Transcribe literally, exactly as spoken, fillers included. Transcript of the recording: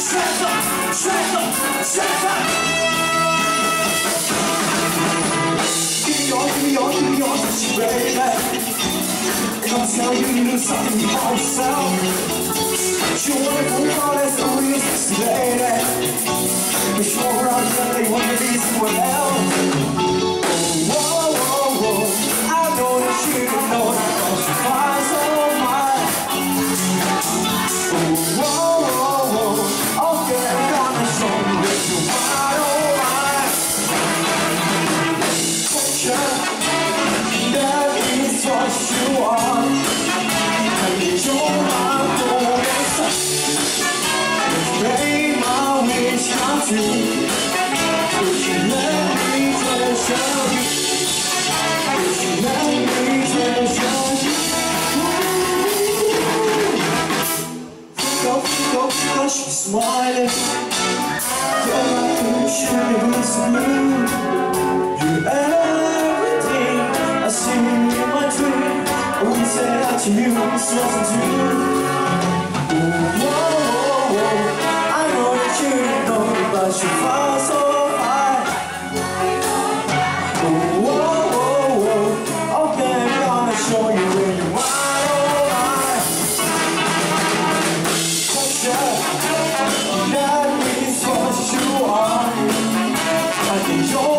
treasure, treasure, treasure. Give me your, give me your, give me your attention, baby. Come tell you you do something about yourself. You want a phone call, that's the real sexy lady. But you walk around here, they want to be someone else. Whoa, whoa, whoa, I know that you don't know that cause you find so mine. Whoa, whoa, whoa, okay, I'm gonna show you that you're wide, oh my. Picture, that is what you are. And you're my bonus. Make my wish come true. Would you let me treasure you? Would you let me treasure you? Think of, think of, think of, she's smiling. You're like a sugar with some blue. You're everything I see in my dream. I wouldn't say that to you, this wasn't true. Whoa, whoa, whoa, I know that you didn't know, but you fall so high. Whoa, whoa, whoa, okay, I'm gonna show you where you are, oh my. Picture, that is what you are. I think you're